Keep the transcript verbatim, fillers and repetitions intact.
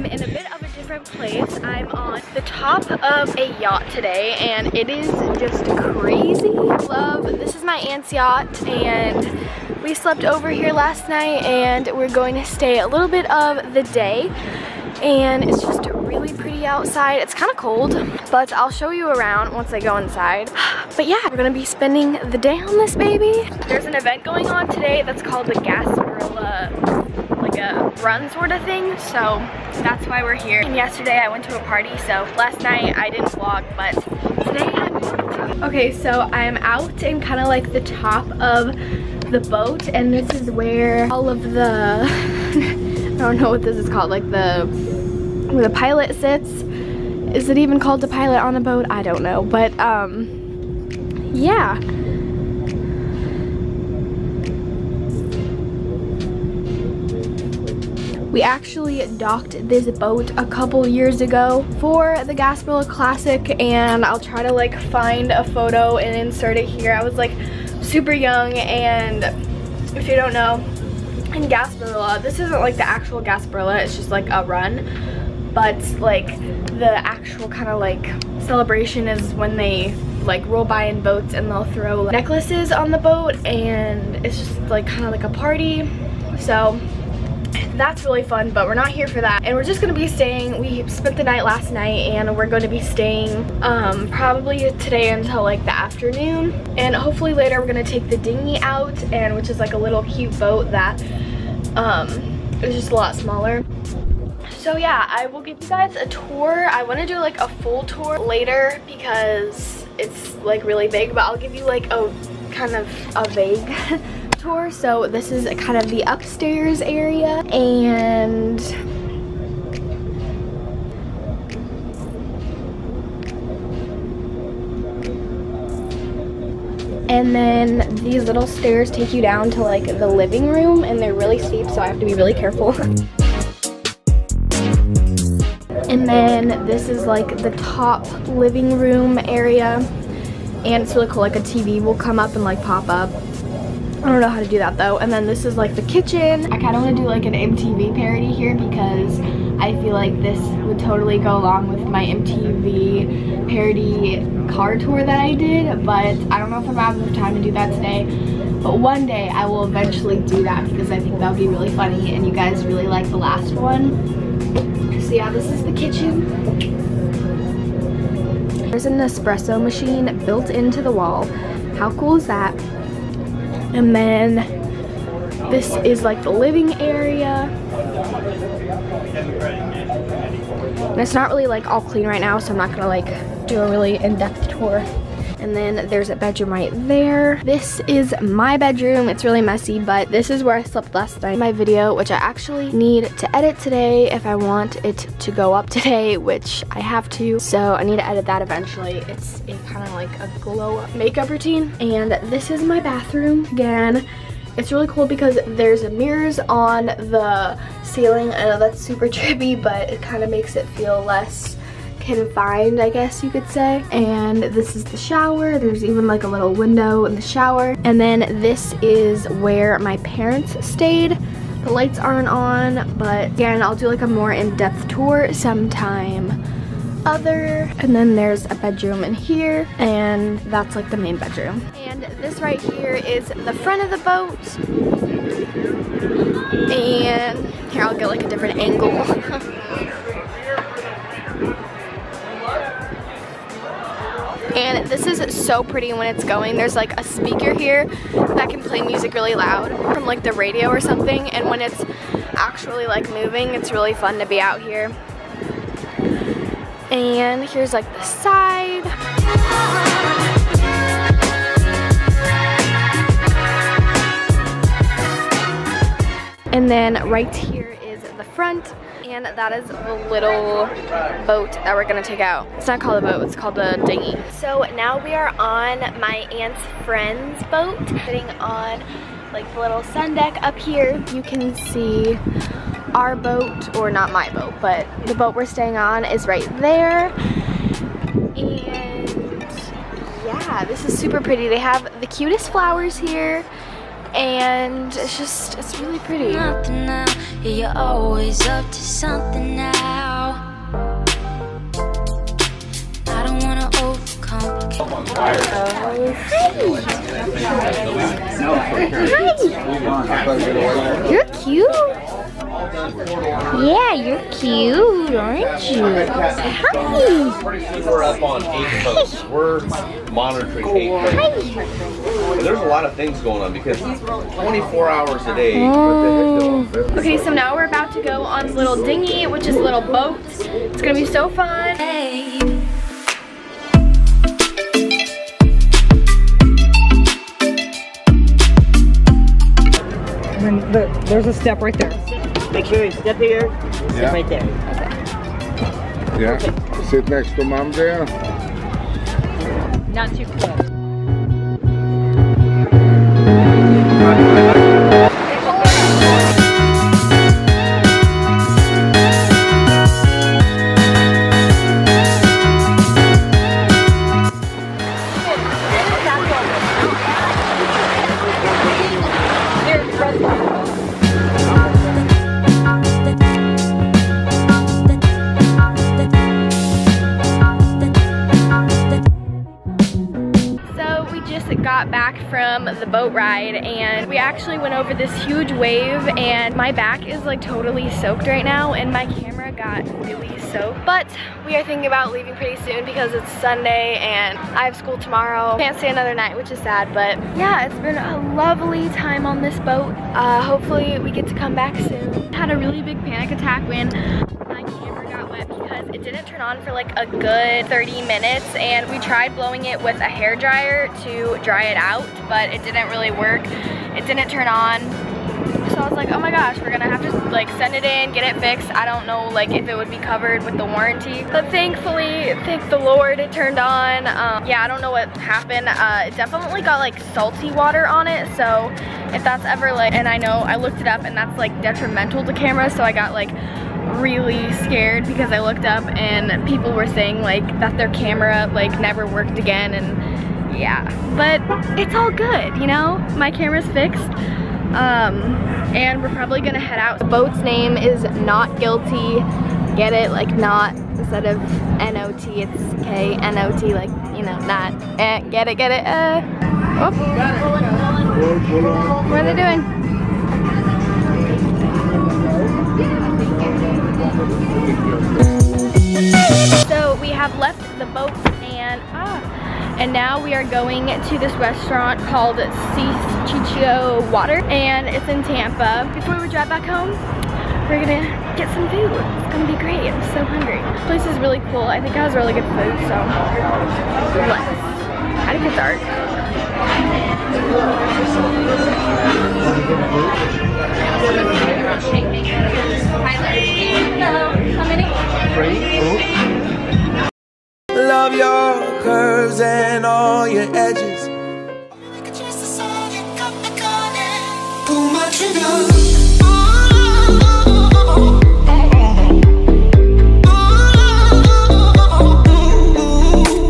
I'm in a bit of a different place. I'm on the top of a yacht today and it is just crazy. Love, this is my aunt's yacht and we slept over here last night and we're going to stay a little bit of the day. And it's just really pretty outside. It's kind of cold, but I'll show you around once I go inside. But yeah, we're gonna be spending the day on this baby. There's an event going on today that's called the Gasparilla, like a run sort of thing. So that's why we're here. And yesterday I went to a party, so last night I didn't vlog, but today I'm vlogging. Okay, so I'm out in kind of like the top of the boat, and this is where all of the, I don't know what this is called, like the, where the pilot sits. Is it even called the pilot on a boat? I don't know, but um, yeah. We actually docked this boat a couple years ago for the Gasparilla Classic, and I'll try to like find a photo and insert it here. I was like super young, and if you don't know, in Gasparilla, this isn't like the actual Gasparilla, it's just like a run, but like the actual kind of like celebration is when they like roll by in boats and they'll throw like, necklaces on the boat, and it's just like kind of like a party. So that's really fun, but we're not here for that, and we're just gonna be staying. We spent the night last night and we're going to be staying um probably today until like the afternoon, and hopefully later we're gonna take the dinghy out, and which is like a little cute boat that um is just a lot smaller. So yeah, I will give you guys a tour. I want to do like a full tour later because it's like really big, but I'll give you like a kind of a vague tour. So this is kind of the upstairs area, and and then these little stairs take you down to like the living room, and they're really steep, so I have to be really careful. And then this is like the top living room area, and it's really cool. Like a T V will come up and like pop up. I don't know how to do that though. And then this is like the kitchen. I kind of want to do like an M T V parody here because I feel like this would totally go along with my M T V parody car tour that I did, but I don't know if I'm gonna have enough time to do that today. But one day I will eventually do that because I think that would be really funny and you guys really like the last one. So yeah, this is the kitchen. There's an espresso machine built into the wall. How cool is that? And then this is like the living area. And it's not really like all clean right now, so I'm not gonna like do a really in-depth tour. And then there's a bedroom right there. This is my bedroom. It's really messy, but this is where I slept last night. My video, which I actually need to edit today if I want it to go up today, which I have to. So I need to edit that eventually. It's a kind of like a glow up makeup routine. And this is my bathroom. Again, it's really cool because there's mirrors on the ceiling. I know that's super trippy, but it kind of makes it feel less confined, I guess you could say. And this is the shower. There's even like a little window in the shower. And then this is where my parents stayed. The lights aren't on, but again, I'll do like a more in-depth tour sometime other. And then there's a bedroom in here, and that's like the main bedroom. And this right here is the front of the boat. And here, I'll get like a different angle. And this is so pretty when it's going. There's like a speaker here that can play music really loud from like the radio or something. And when it's actually like moving, it's really fun to be out here. And here's like the side. And then right here is the front. And that is the little boat that we're gonna take out. It's not called a boat, it's called a dinghy. So now we are on my aunt's friend's boat, sitting on like the little sun deck up here. You can see our boat, or not my boat, but the boat we're staying on is right there. And yeah, this is super pretty. They have the cutest flowers here, and it's just, it's really pretty. Yeah, you're always up to something now. I don't wanna overcomplicate. Hi. You're cute. Yeah, you're cute, aren't you? Hi. Pretty soon we're up on eight posts. We're monitoring eight posts. There's a lot of things going on because twenty-four hours a day. Oh. Okay, so now we're about to go on Little Dinghy, which is a little boat. It's gonna be so fun. Hey. And the, there's a step right there. Make sure you step here, sit Yeah. right there. Yeah. Sit next to mom there. Not too close. Got back from the boat ride and we actually went over this huge wave and my back is like totally soaked right now and my camera got really soaked. But we are thinking about leaving pretty soon because it's Sunday and I have school tomorrow. Can't stay another night, which is sad, but yeah, it's been a lovely time on this boat. Uh, hopefully we get to come back soon. Had a really big panic attack when my camera got wet because it didn't turn on for like a good thirty minutes and we tried blowing it with a hair dryer to dry it out, but it didn't really work. It didn't turn on. So I was like, oh my gosh, we're gonna have to like send it in, get it fixed. I don't know like if it would be covered with the warranty, but thankfully, thank the Lord, it turned on. Um, yeah, I don't know what happened. Uh, it definitely got like salty water on it, so if that's ever like, and I know I looked it up and that's like detrimental to cameras, so I got like really scared because I looked up and people were saying like that their camera like never worked again, and yeah, but it's all good, you know? My camera's fixed. Um, and we're probably gonna head out. The boat's name is Not Guilty. Get it? Like not instead of N O T, it's K N O T, like, you know, not. Eh, get it, get it? Uh, oh. What are they doing? So we have left the boat and ah, and now we are going to this restaurant called Chicho Water, and it's in Tampa. Before we drive back home, we're gonna get some food. It's gonna be great. I'm so hungry. This place is really cool. I think it has really good food, so let's. How to get dark. Love your curves and all your edges. Pull my trigger.